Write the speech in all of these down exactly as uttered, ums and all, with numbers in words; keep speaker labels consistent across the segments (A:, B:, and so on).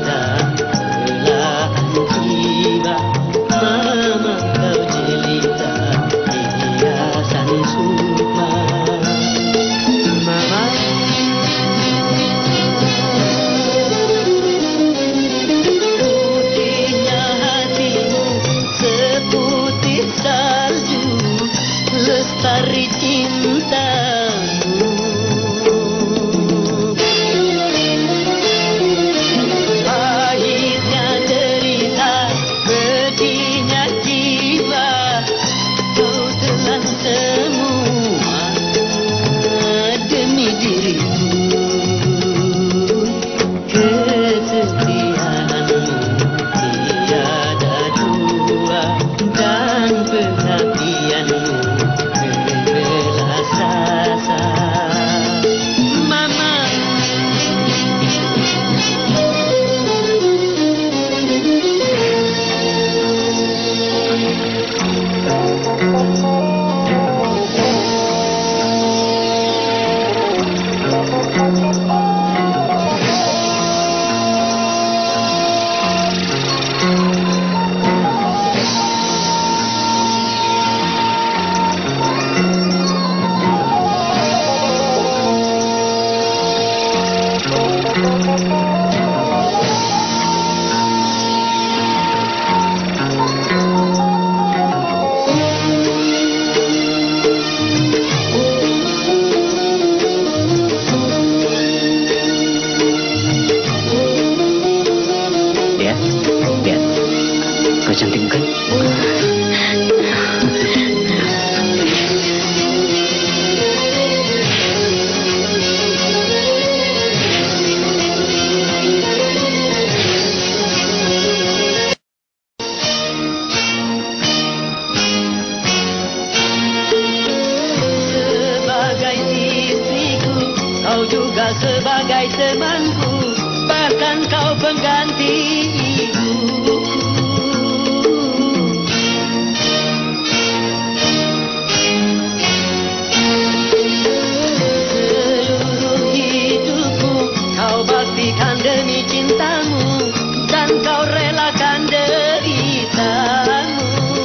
A: lestari cintamu. Pahitnya derita, pedihnya jiwa, kau telan semua demi diriku. Kesetiaanmu tiada dua dan perhatianmu belas asa. Mama, kau cantik bukan? Sebagai istriku, kau juga sebagai temanku, bahkan kau pengganti ibuku. Baktikan demi cintamu dan kau relakan deritamu.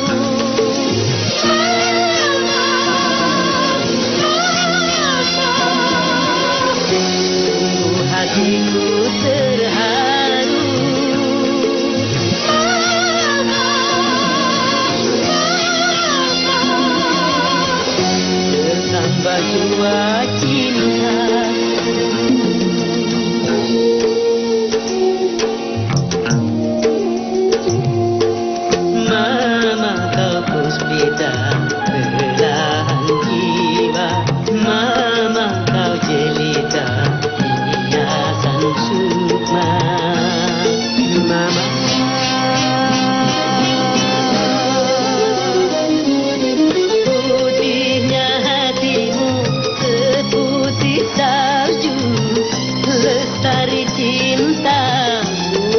A: Sungguh hatiku terharu bertambah jua cinta. Mama, kau puspita belahan jiwa. Mama, kau jelita hiasan sukma. Mama, putihnya hatimu seputih salju, lestari cintamu.